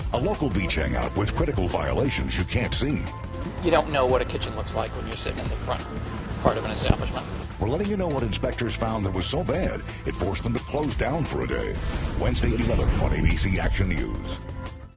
A local beach hangout with critical violations you can't see. You don't know what a kitchen looks like when you're sitting in the front part of an establishment. We're letting you know what inspectors found that was so bad, it forced them to close down for a day. Wednesday at 11 on ABC Action News.